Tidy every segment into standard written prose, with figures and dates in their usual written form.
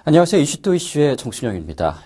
안녕하세요. 이슈 이슈의 정순영입니다.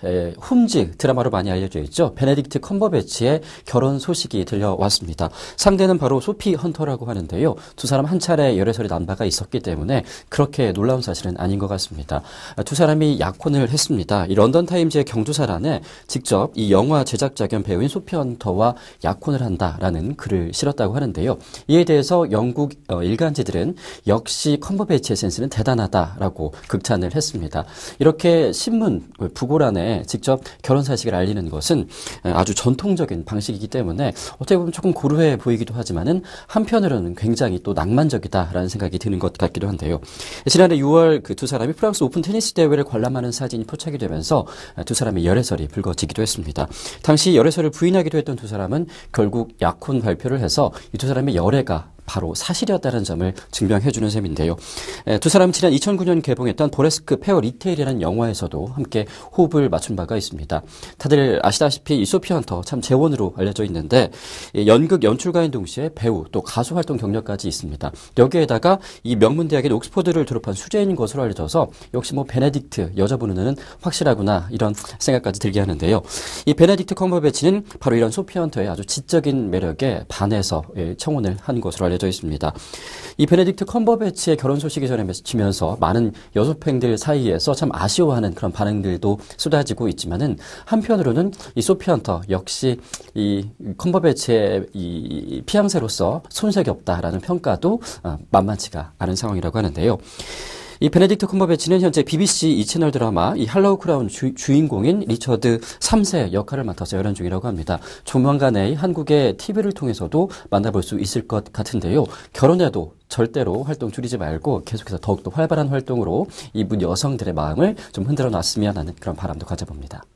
홈즈 드라마로 많이 알려져 있죠. 베네딕트 컴버배치의 결혼 소식이 들려왔습니다. 상대는 바로 소피 헌터라고 하는데요. 두 사람 한 차례 열애설이 난 바가 있었기 때문에 그렇게 놀라운 사실은 아닌 것 같습니다. 두 사람이 약혼을 했습니다. 이 런던 타임즈의 경조사란에 직접 이 영화 제작자 겸 배우인 소피 헌터와 약혼을 한다라는 글을 실었다고 하는데요. 이에 대해서 영국 일간지들은 역시 컴버배치의 센스는 대단하다라고 극찬을 했습니다. 이렇게 신문 부고란에 직접 결혼 사실을 알리는 것은 아주 전통적인 방식이기 때문에 어떻게 보면 조금 고루해 보이기도 하지만은 한편으로는 굉장히 또 낭만적이다라는 생각이 드는 것 같기도 한데요. 지난해 6월 그 두 사람이 프랑스 오픈 테니스 대회를 관람하는 사진이 포착이 되면서 두 사람의 열애설이 불거지기도 했습니다. 당시 열애설을 부인하기도 했던 두 사람은 결국 약혼 발표를 해서 이 두 사람의 열애가 바로 사실이었다는 점을 증명해주는 셈인데요. 두 사람은 지난 2009년 개봉했던 보레스크 페어 리테일이라는 영화에서도 함께 호흡을 맞춘 바가 있습니다. 다들 아시다시피 이 소피 헌터 참 재원으로 알려져 있는데 연극 연출가인 동시에 배우 또 가수 활동 경력까지 있습니다. 여기에다가 이 명문대학인 옥스퍼드를 졸업한 수재인 것으로 알려져서 역시 뭐 베네딕트 여자분 눈에는 확실하구나 이런 생각까지 들게 하는데요. 이 베네딕트 컴버배치는 바로 이런 소피 헌터의 아주 지적인 매력에 반해서 청혼을 한 것으로 알려져 있습니다. 이 베네딕트 컴버배치의 결혼 소식이 전해지면서 많은 여소팬들 사이에서 참 아쉬워하는 그런 반응들도 쏟아지고 있지만은 한편으로는 이 소피 헌터 역시 이 컴버배치의 이 피앙세로서 손색이 없다라는 평가도 만만치가 않은 상황이라고 하는데요. 이 베네딕트 컴버배치는 현재 BBC 이 채널 드라마 이 할로우 크라운 주인공인 리처드 3세 역할을 맡아서 열연 중이라고 합니다. 조만간에 한국의 TV를 통해서도 만나볼 수 있을 것 같은데요. 결혼해도 절대로 활동 줄이지 말고 계속해서 더욱더 활발한 활동으로 이분 여성들의 마음을 좀 흔들어 놨으면 하는 그런 바람도 가져봅니다.